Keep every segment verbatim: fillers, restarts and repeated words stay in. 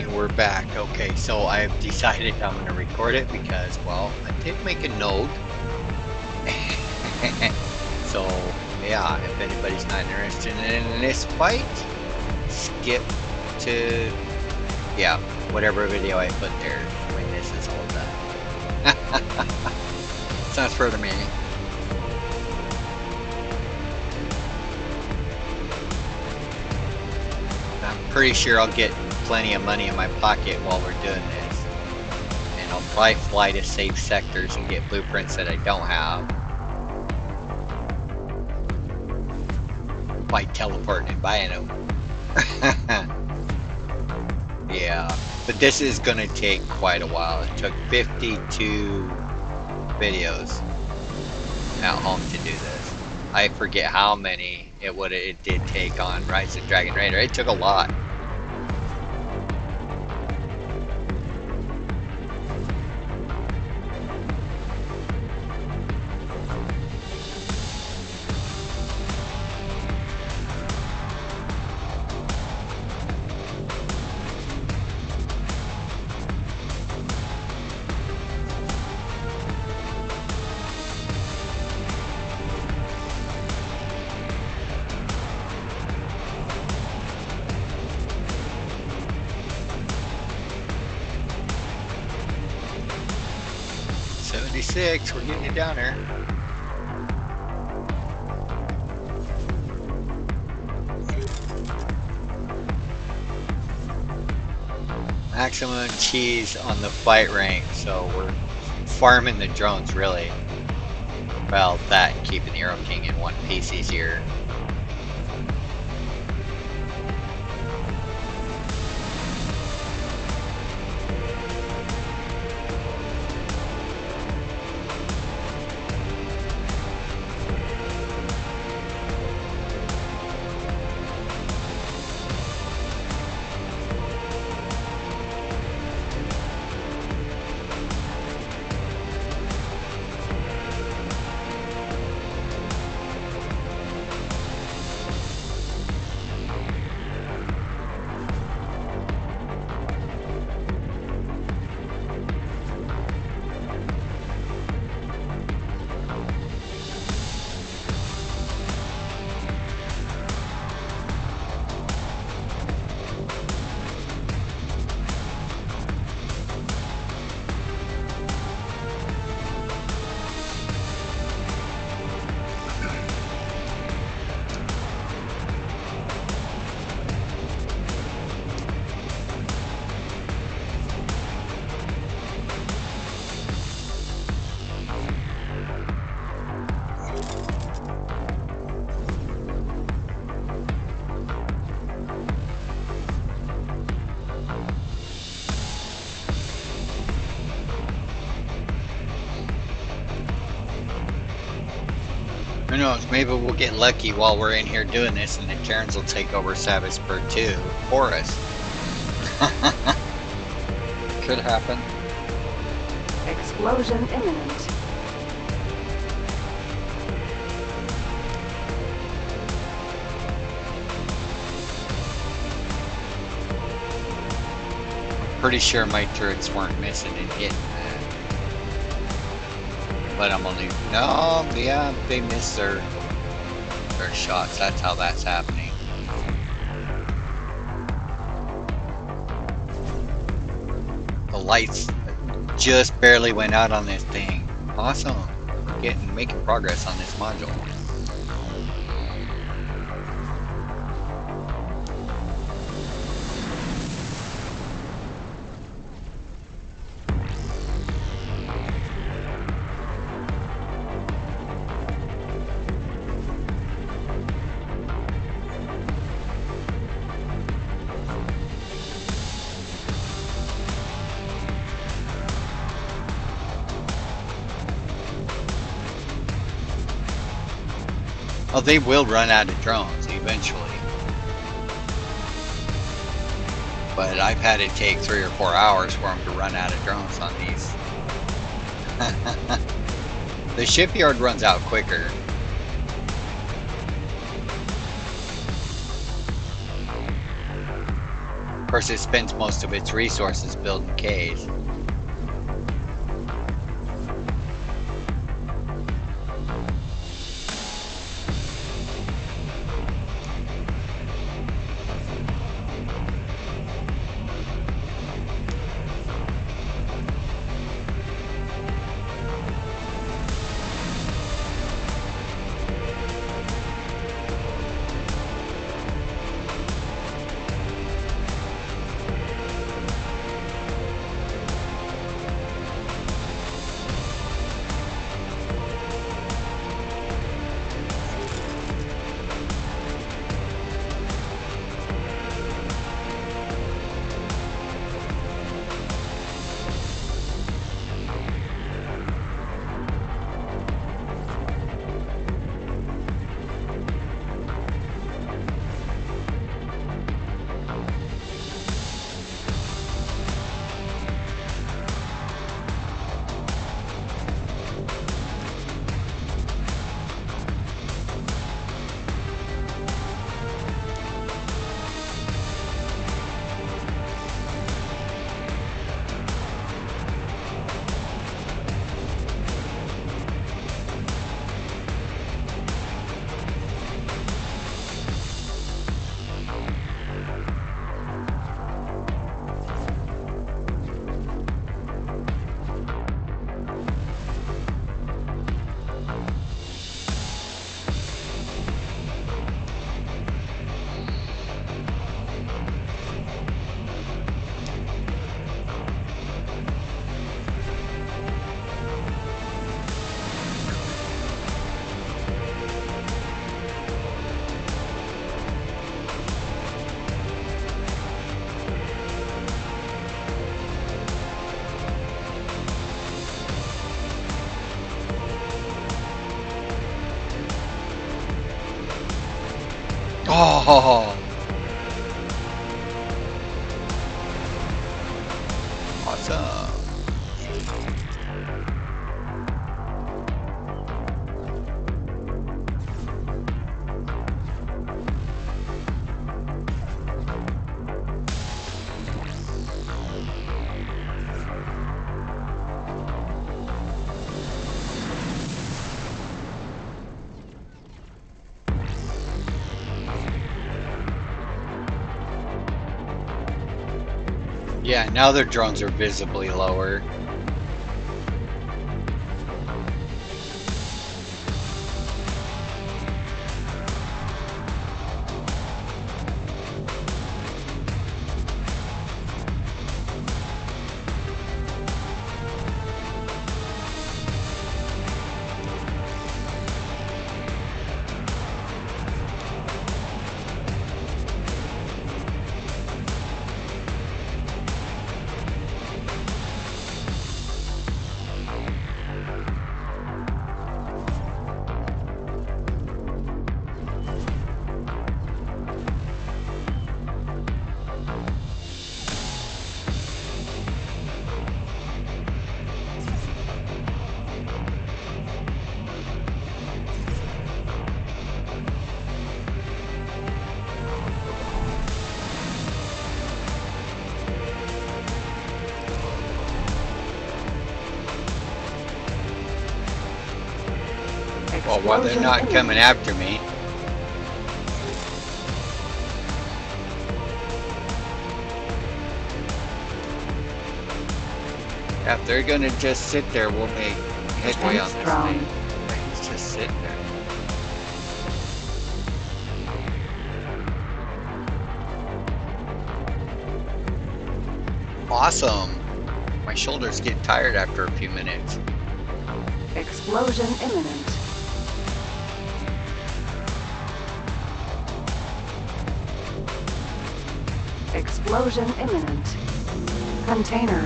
And we're back. Okay, so I've decided I'm going to record it because, well, I did make a note. So, yeah, if anybody's not interested in this fight, skip to, yeah, whatever video I put there when this is all done. Sounds further meaning. I'm pretty sure I'll get plenty of money in my pocket while we're doing this, and I'll probably fly to safe sectors and get blueprints that I don't have by teleporting and buying them. Yeah, but this is gonna take quite a while. It took fifty-two videos at home to do this. I forget how many it would it did take on Rise of Dragon Raider. It took a lot. seventy-six, we're getting it down there. Maximum cheese on the fight rank, so we're farming the drones really. Well, that and keeping the Arrow King in one piece easier. Who knows, maybe we'll get lucky while we're in here doing this and the Terrans will take over Savage-Spur two for us. Could happen. Explosion imminent. Pretty sure my turrets weren't missing and hitting that. But I'm only, no, yeah, they missed their, their shots. That's how that's happening. The lights just barely went out on this thing. Awesome. We're getting, making progress on this module. Oh, they will run out of drones eventually. But I've had it take three or four hours for them to run out of drones on these. The shipyard runs out quicker. course, it spends most of its resources building caves. Oh, awesome. Yeah, now their drones are visibly lower. Well, while they're not coming after me. If they're gonna just sit there, we'll make headway on this thing. He's just sitting there. Awesome. My shoulders get tired after a few minutes. Explosion imminent. Explosion imminent. Container.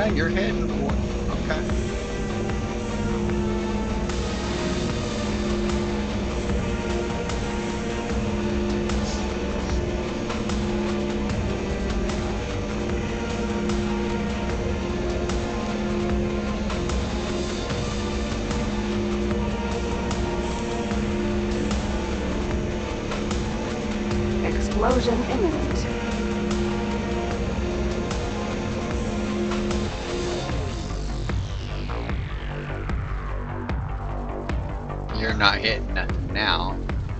yeah, you're heading for it. Okay. Explosion imminent. You're not hitting nothing now.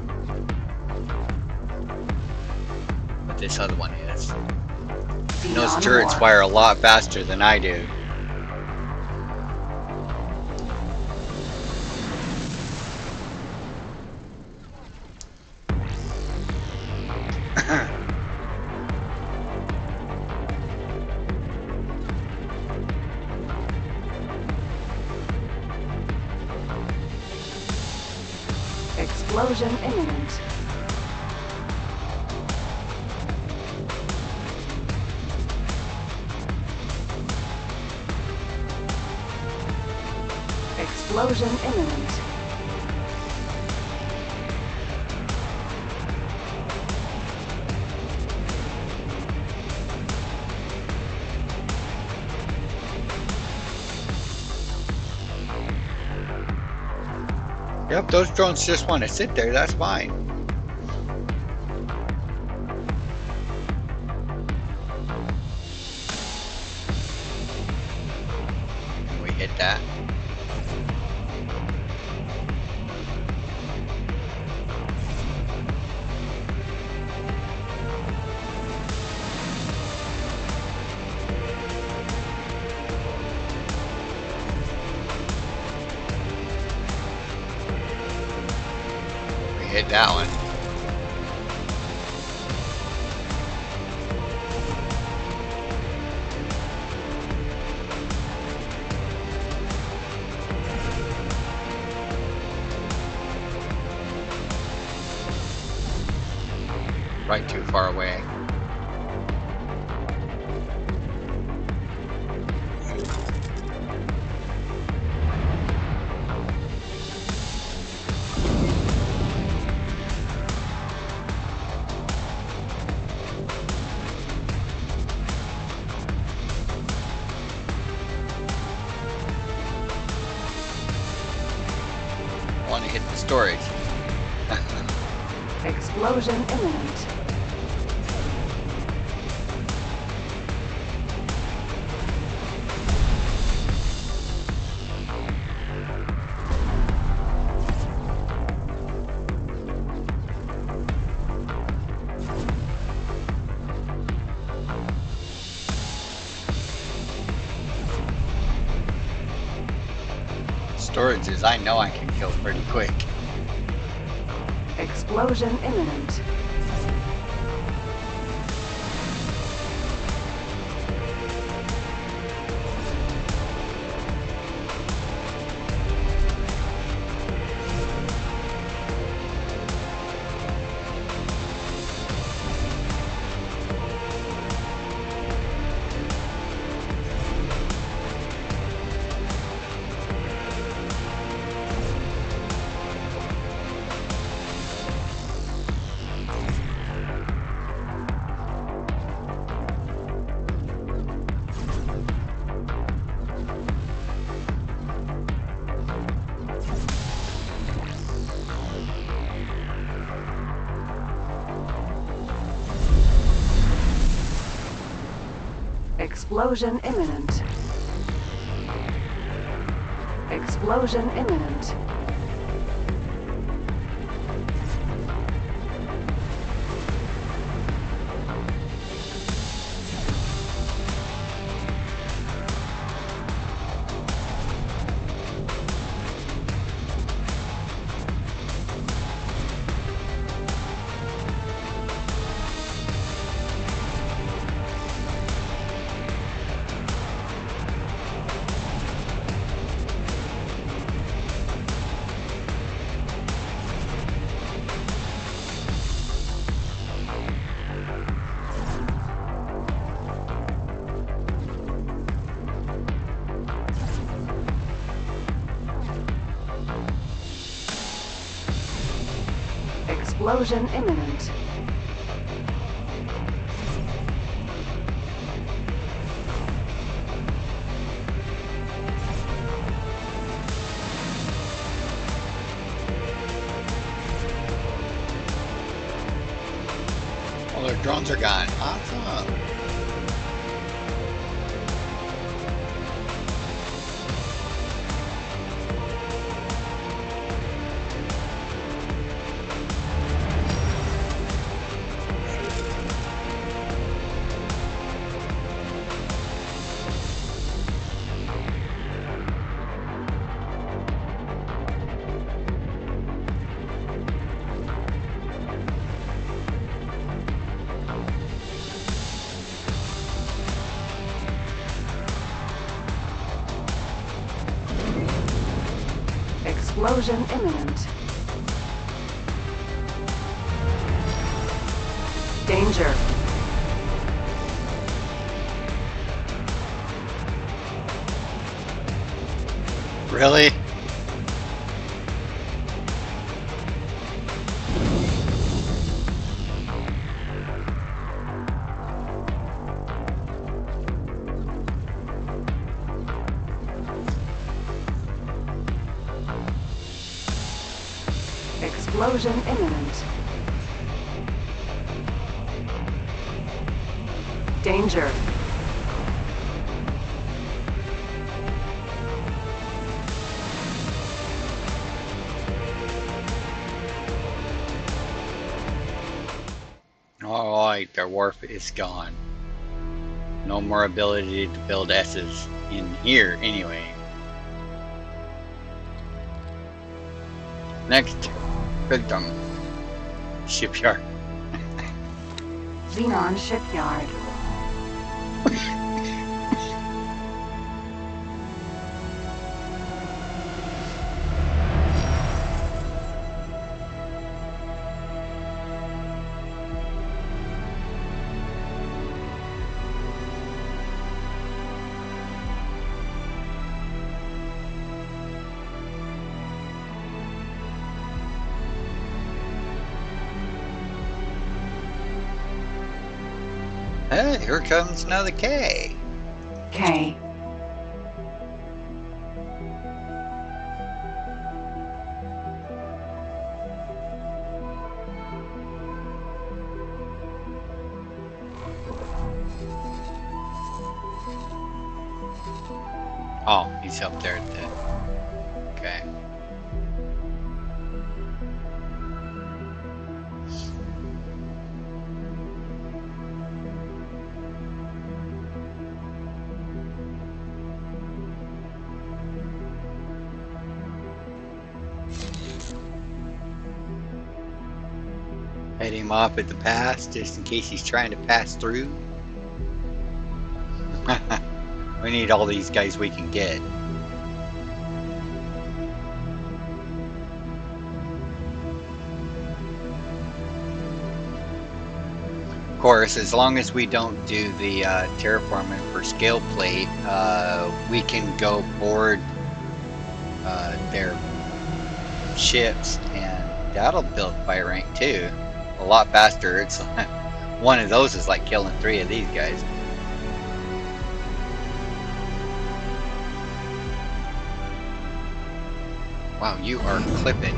But this other one is. And those Xenon turrets war. fire a lot faster than I do. Explosion imminent. Explosion imminent. Yep, those drones just want to sit there, that's fine. We hit that. We hit that one. Right too far away. I want to hit the storage. Explosion imminent. Storages, I know I can kill pretty quick. Explosion imminent. Explosion imminent. Explosion imminent. Explosion imminent. All their drones are gone. Awesome. Explosion imminent. Danger. Really? Explosion imminent. Danger. Alright, their wharf is gone. No more ability to build S's in here anyway. Next, victim. Shipyard. Xenon shipyard. Hey, here comes another K. K. Oh, he's up there at the... Okay. Head him off at the pass just in case he's trying to pass through. We need all these guys we can get. Of course, as long as we don't do the uh, terraforming for scale plate, uh, we can go board uh, their ships, and that'll build fire rank too. A lot faster. It's one of those is like killing three of these guys. Wow, you are clipping.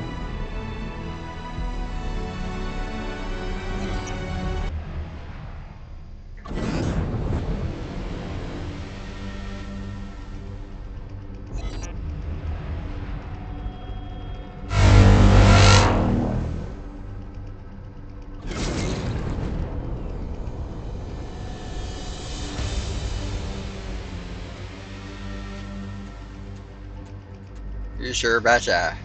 You sure betcha.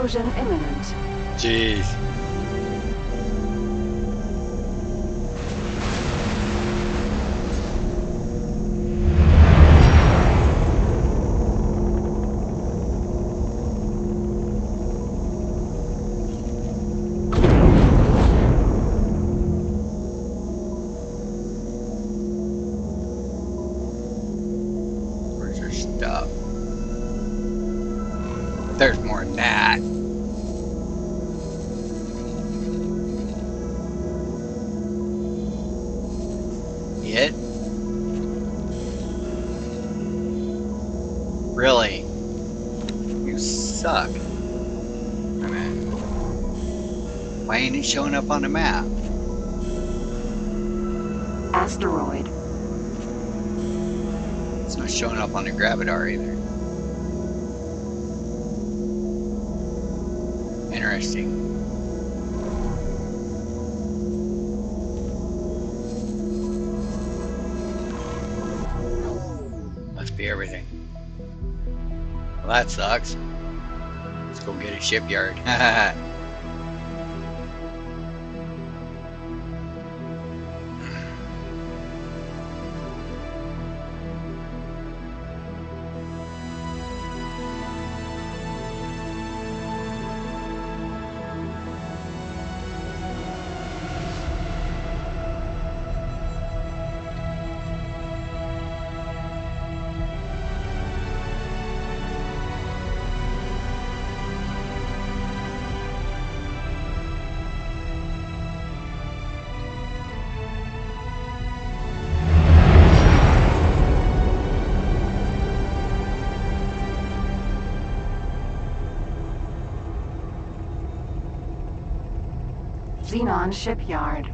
Explosion imminent. Jeez. Where's your stuff? There's more than that. It? Really? You suck. Wait a minute. Why ain't it showing up on the map? Asteroid. It's not showing up on the Gravitar either. Interesting. Must be everything. Well, that sucks. Let's go get a shipyard. Xenon shipyard.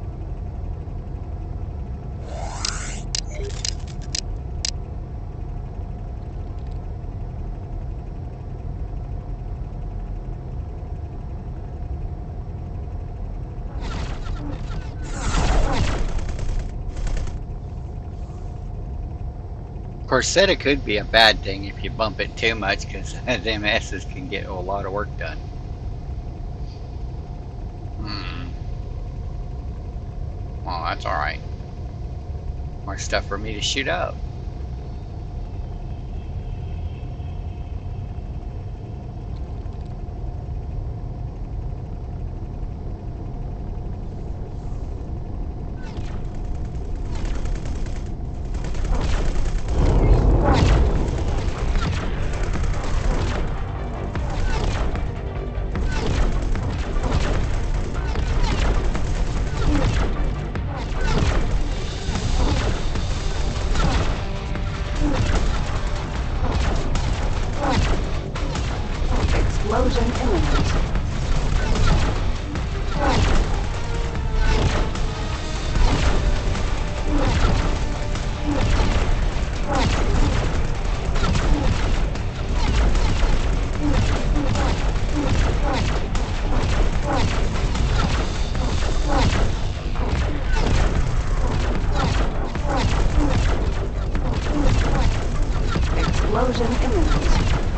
Of course, Seta could be a bad thing if you bump it too much, because them S's can get a lot of work done. Hmm. Well, that's alright. More stuff for me to shoot up. Explosion imminent. Explosion imminent.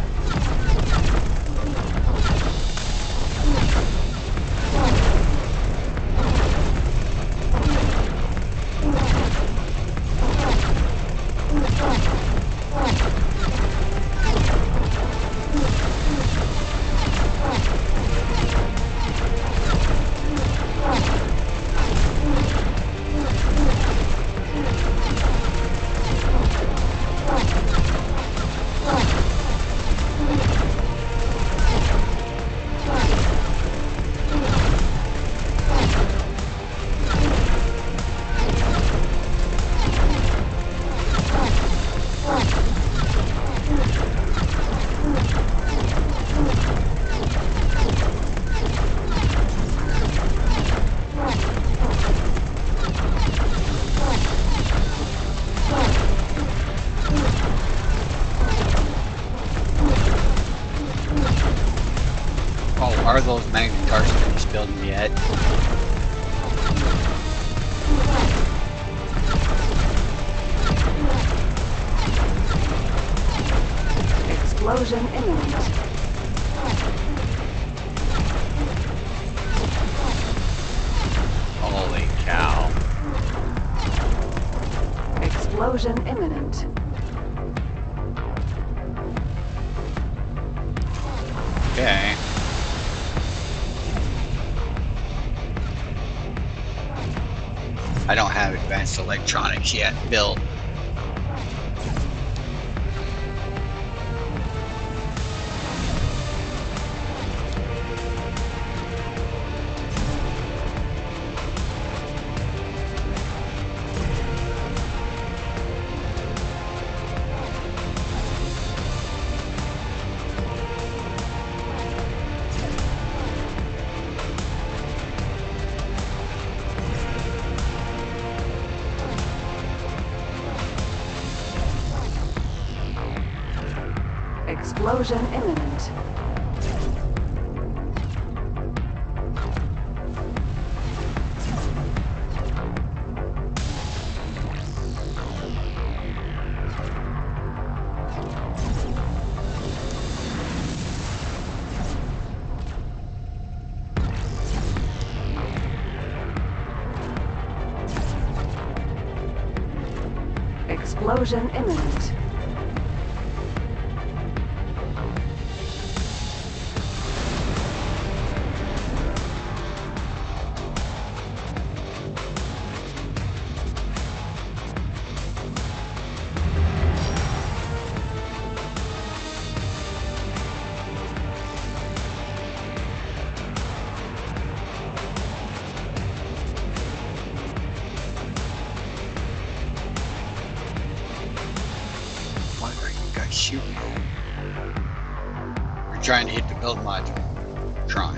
Are those magnet cars finished building yet? Explosion imminent. Explosion imminent. Okay. I don't have advanced electronics yet built. Explosion imminent. Explosion imminent. What are you guys shooting at? We're trying to hit the build module. Trying.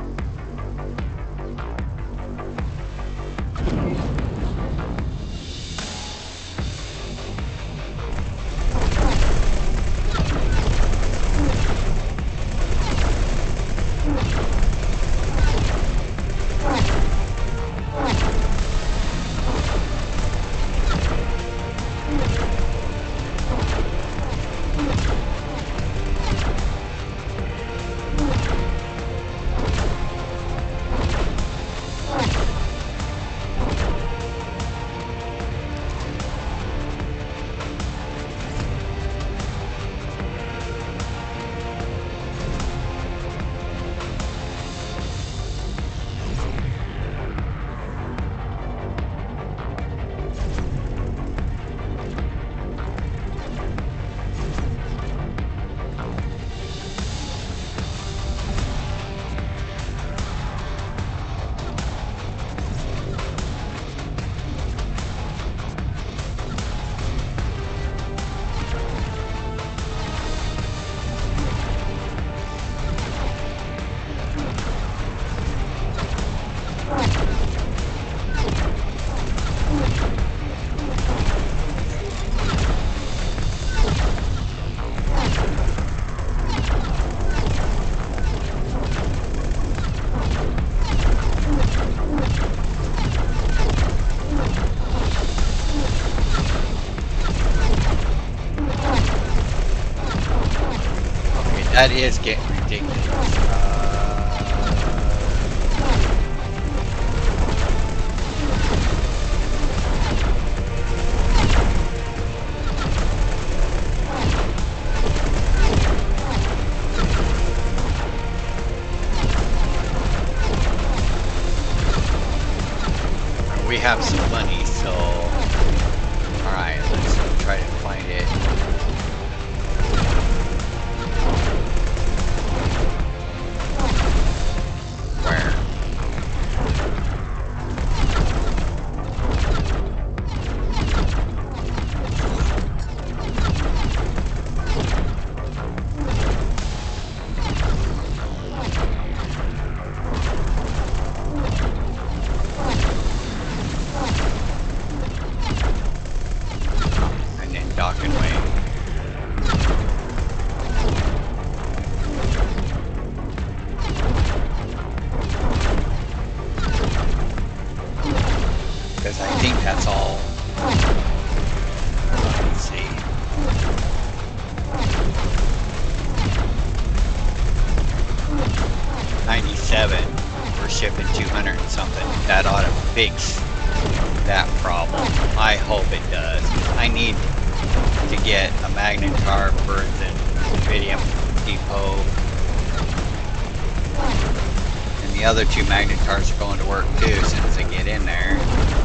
That is getting ridiculous. Uh, we have some money, so alright, let's try to find it. Because I think that's all. Let's see. ninety-seven. We're shipping two hundred and something. That ought to fix that problem. I hope it does. I need to get a magnetar for the Nvidia depot. And the other two magnetars are going to work too as soon as I get in there.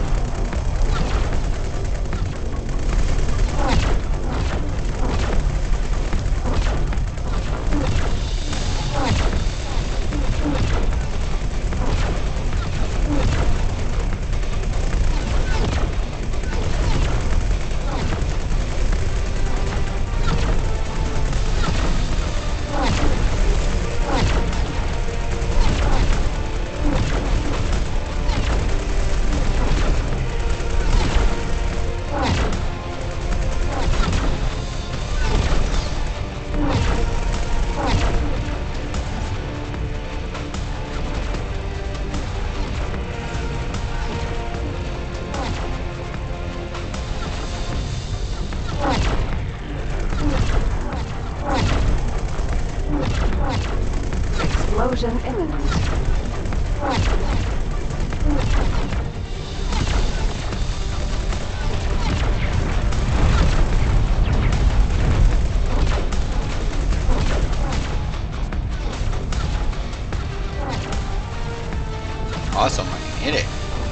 Explosion imminent. Awesome, I can hit it.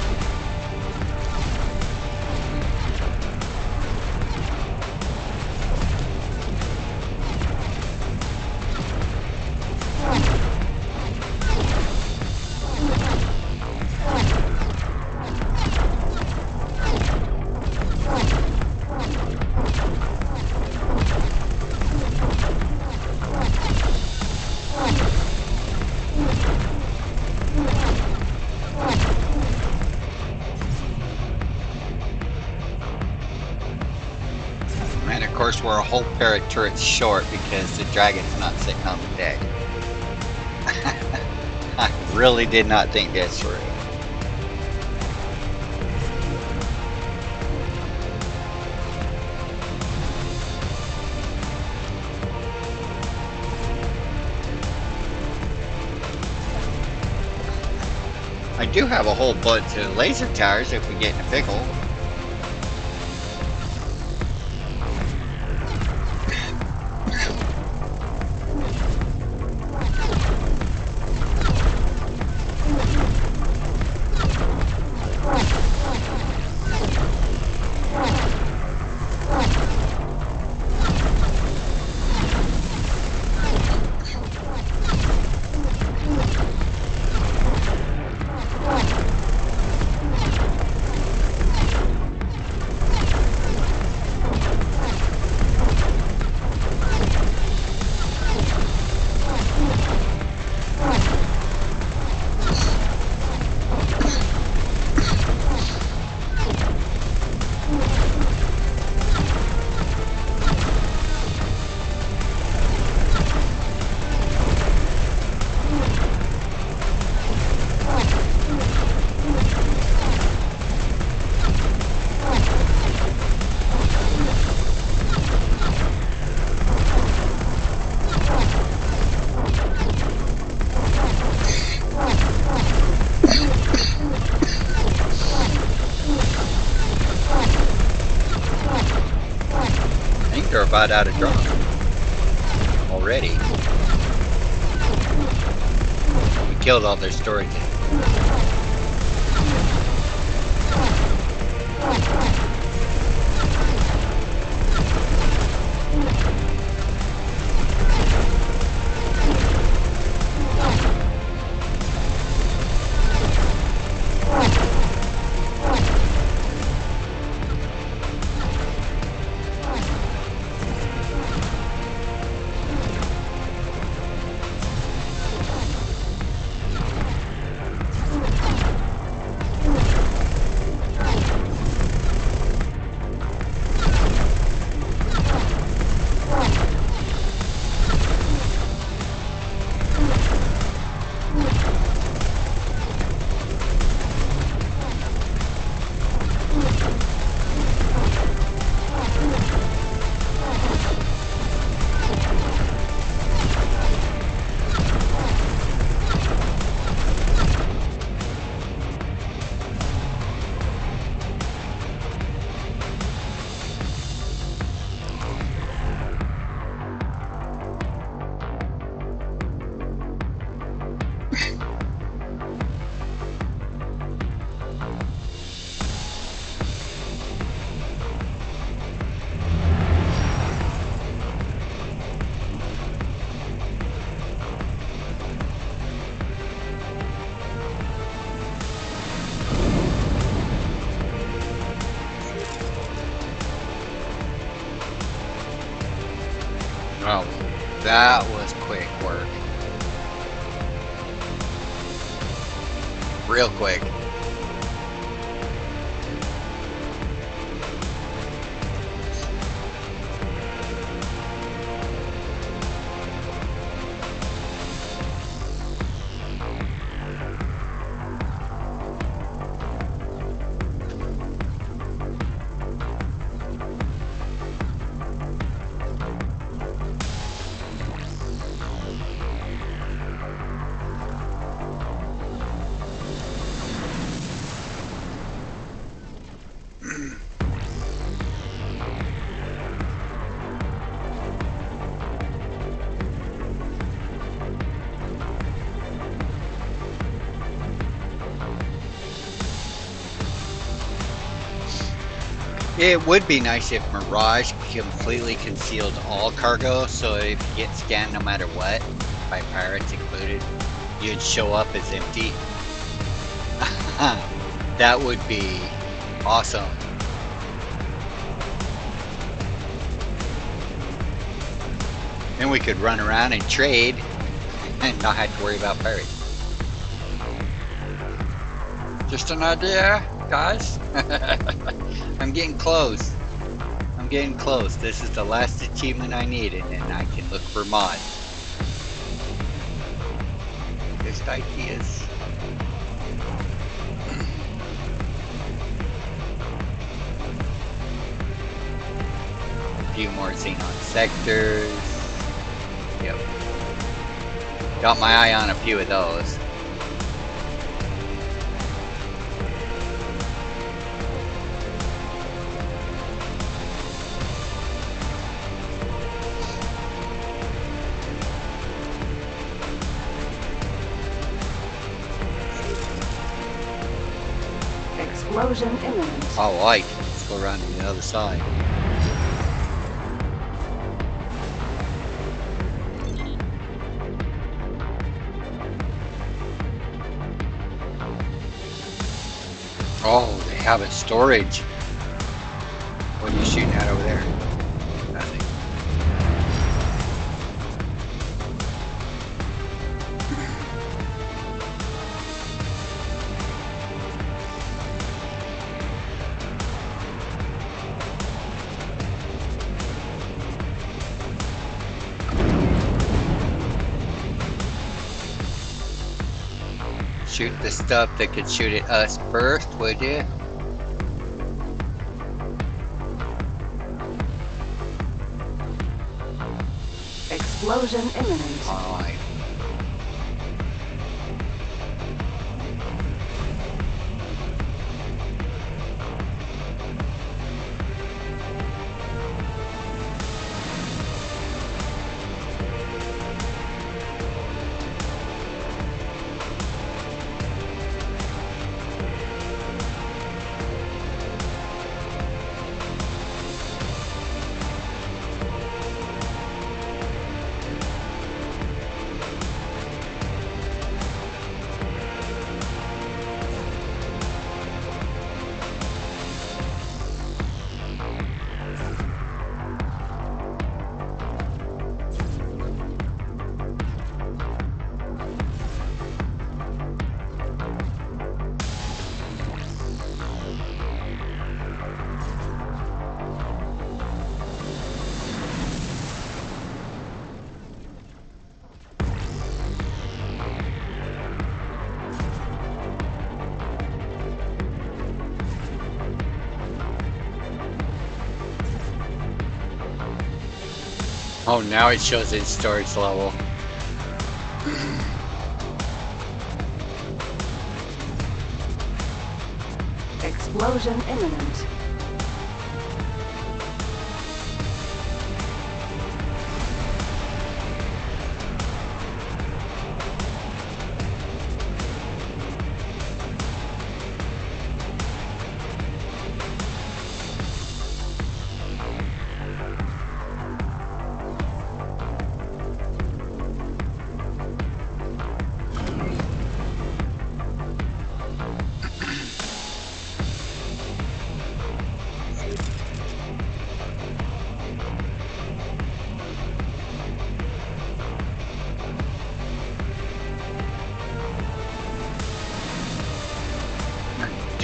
And of course we're a whole pair of turrets short because the dragon's not sitting on the deck. I really did not think this through. I do have a whole bunch of laser towers if we get in a pickle. They're about out of drop already. We killed all their storage. That was quick work. Real quick. It would be nice if Mirage completely concealed all cargo, so if you get scanned no matter what, by pirates included, you'd show up as empty. That would be awesome. Then we could run around and trade and not have to worry about pirates. Just an idea, guys. I'm getting close. I'm getting close. This is the last achievement I need, and then I can look for mods. Just ideas. A few more Xenon sectors. Yep. Got my eye on a few of those. Explosion imminent. Oh, right. Let's go around to the other side. Oh, they have a storage. What are you shooting at over there? Nothing. Shoot the stuff that could shoot at us first, would you? Explosion imminent. Alright. Oh, now it shows its storage level. Explosion imminent.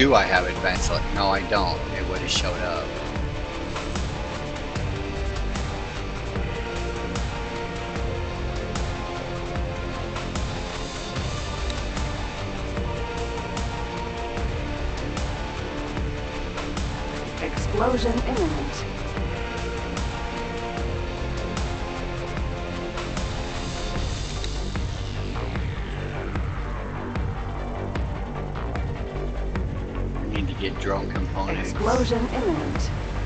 do I have advanced select? No, I don't. It would have showed up. Explosion imminent. We need to get drone components. Explosion imminent.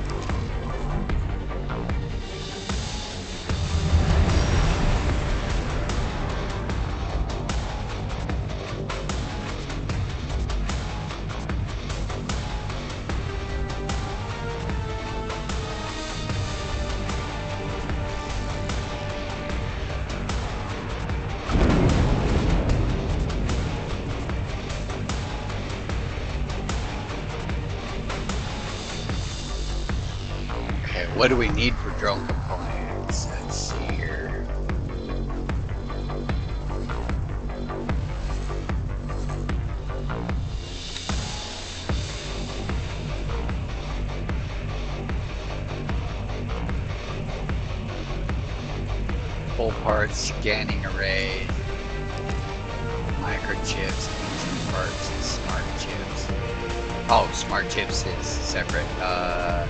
What do we need for drone components? Let's see here. Full parts, scanning arrays, microchips, engine parts, and smart chips. Oh, smart chips is separate. Uh,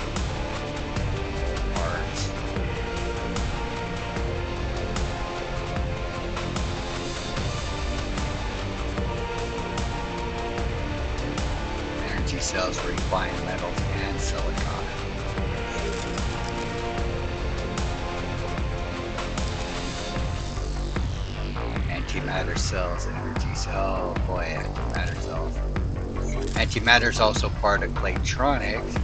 cells, refined metals, and silicon. Antimatter cells, energy cell. Oh boy, antimatter cells. Antimatter is also part of Claytronics.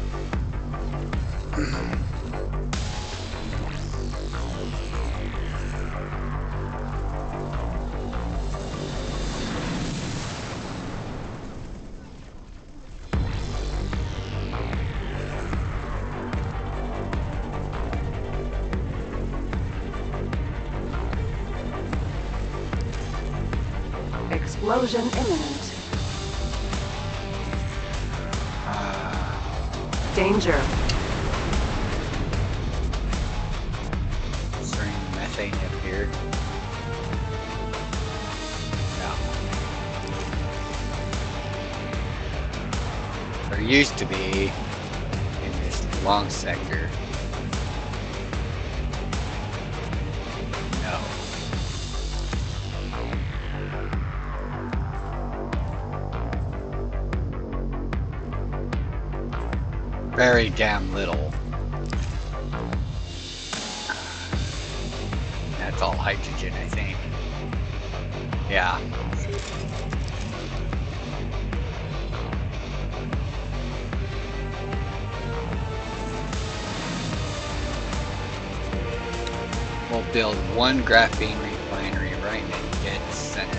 Explosion imminent. Uh, Danger. String methane appeared. No. There used to be in this long sector. No. Very damn little. That's all hydrogen, I think. Yeah. We'll build one graphene refinery right in the dead center.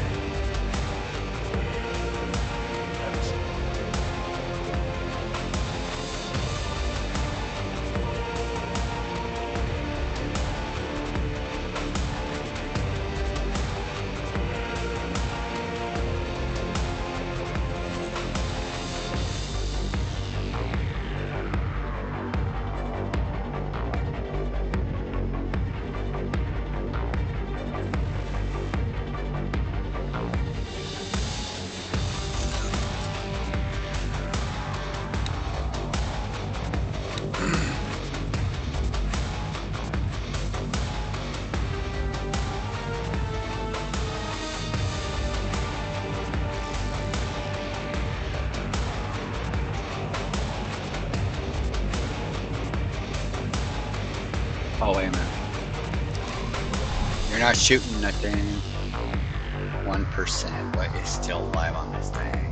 Oh, wait a minute. You're not shooting nothing. one percent, but it's still alive on this thing.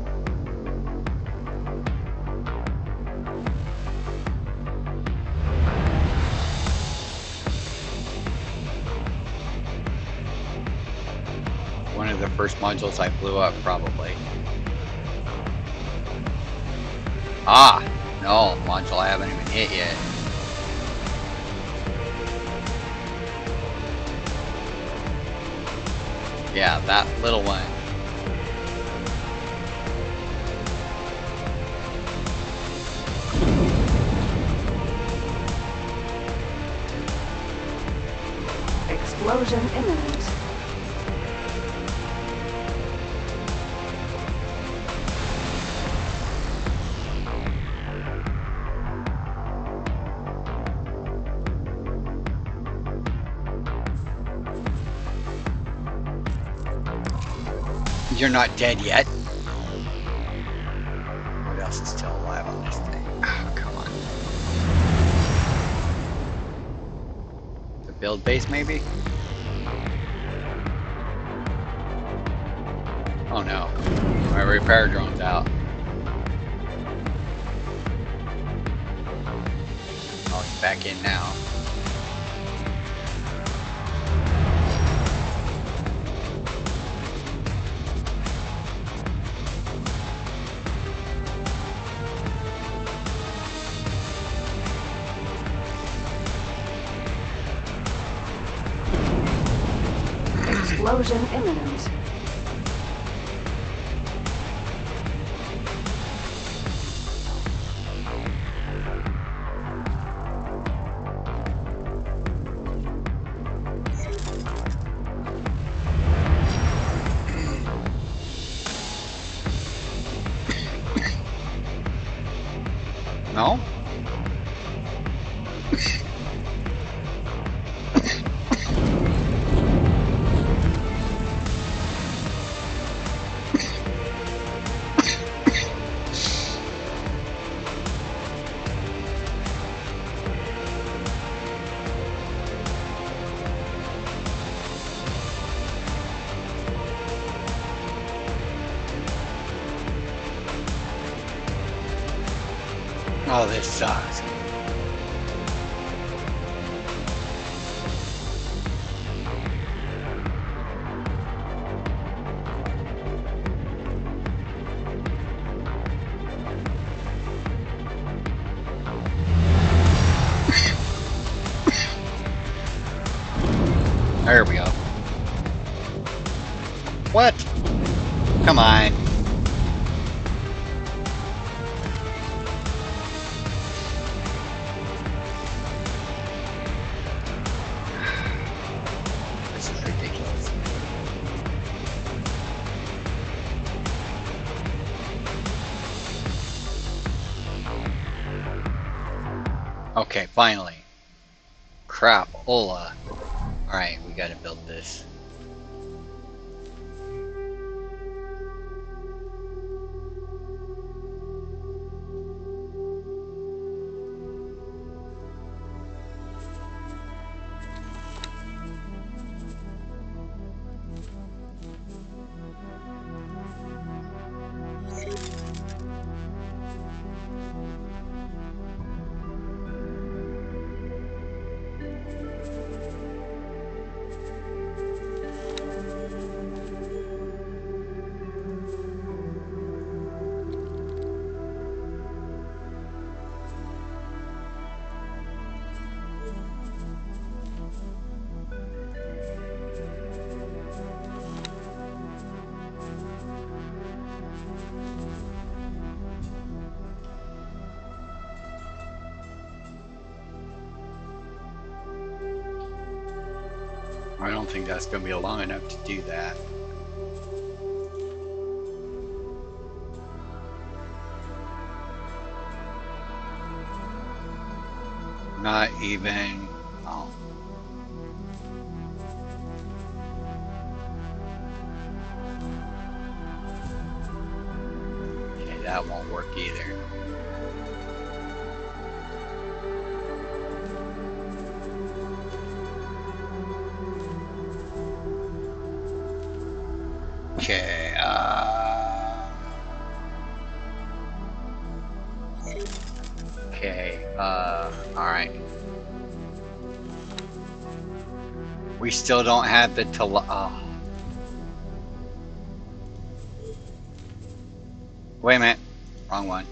One of the first modules I blew up, probably. Ah! No, module I haven't even hit yet. Yeah, that little one. You're not dead yet. What else is still alive on this thing? Oh, come on. The build base, maybe? Oh no. My repair drone's out. Oh, it's back in now. Explosion imminent. No? Oh, this sucks. There we go. What? Come on. This is ridiculous. Okay, finally. Crap, Ola. Alright, we gotta build this. I don't think that's going to be long enough to do that. Not even... Oh. Okay, that won't work either. Okay, uh... Okay, uh, alright. We still don't have the tele- oh. Wait a minute. Wrong one.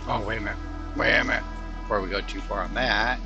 Oh, wait a minute. Wait a minute. Before we go too far on that.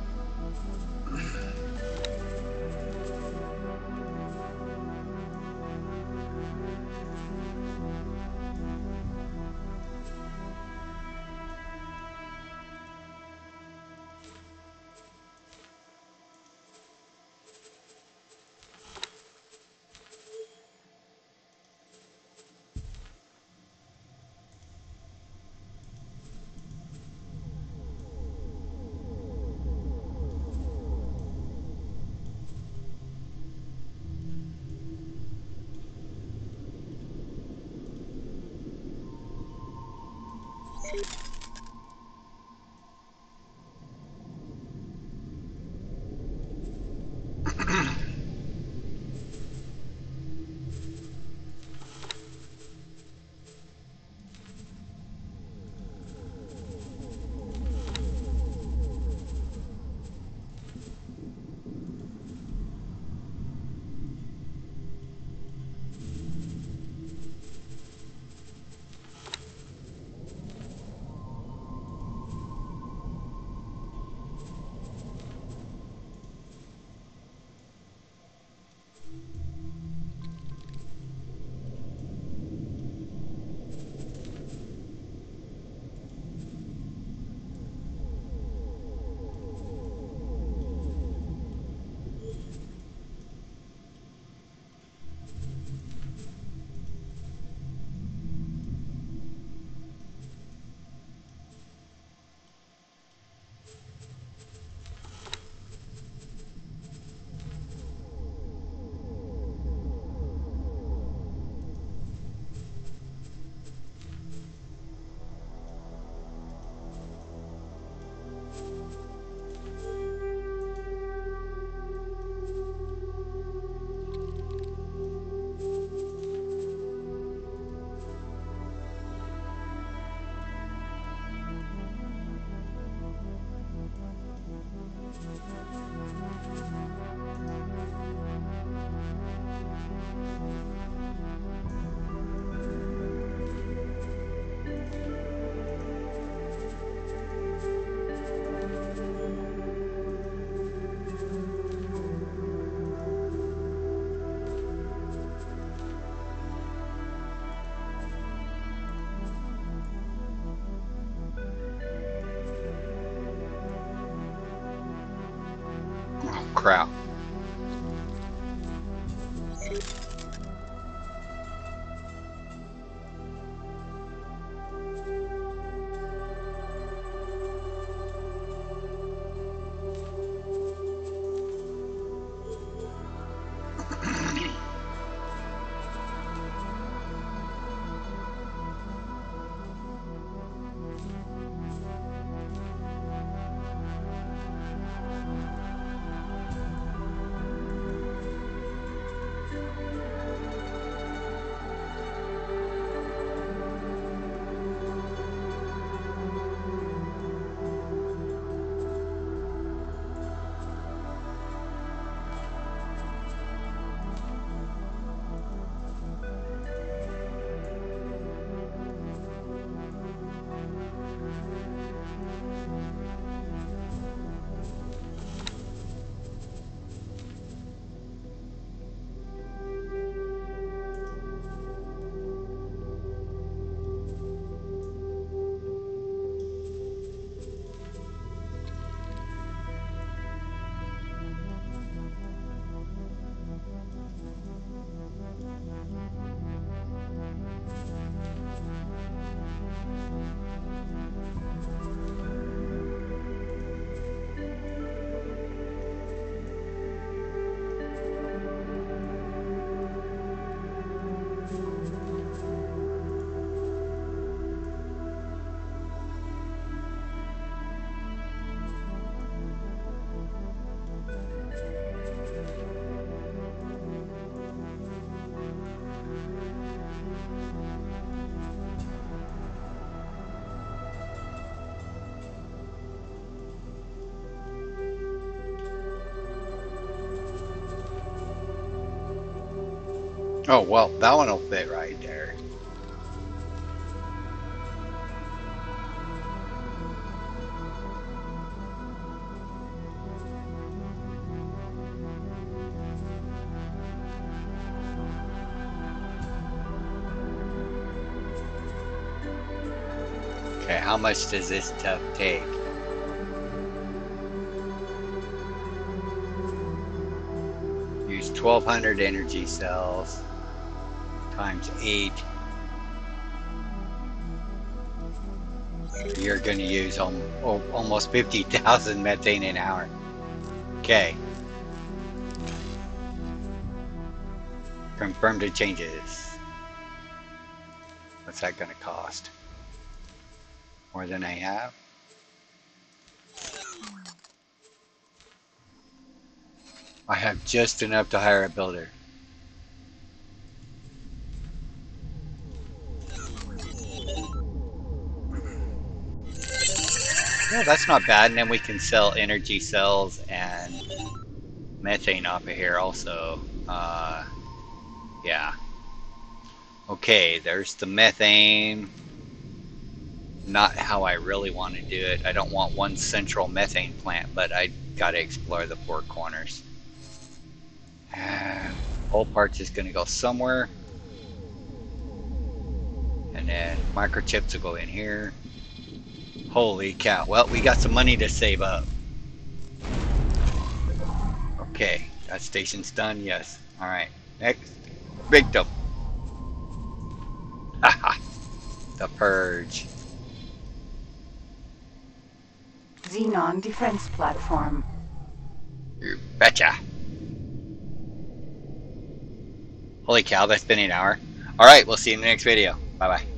Oh, crap. Oh, well, that one will fit right there. Okay, how much does this stuff take? Use twelve hundred energy cells times eight. You're going to use almost fifty thousand methane an hour. Okay. Confirm the changes. What's that going to cost? More than I have? I have just enough to hire a builder. Yeah, that's not bad. And then we can sell energy cells and methane off of here also. Uh, yeah. Okay, there's the methane. Not how I really want to do it. I don't want one central methane plant, but I gotta explore the four corners. And whole parts is gonna go somewhere. And then microchips will go in here. Holy cow. Well, we got some money to save up. Okay, that station's done, yes. Alright, next. Victim. Haha. The Purge. Xenon defense platform. You betcha. Holy cow, that's been an hour. Alright, we'll see you in the next video. Bye bye.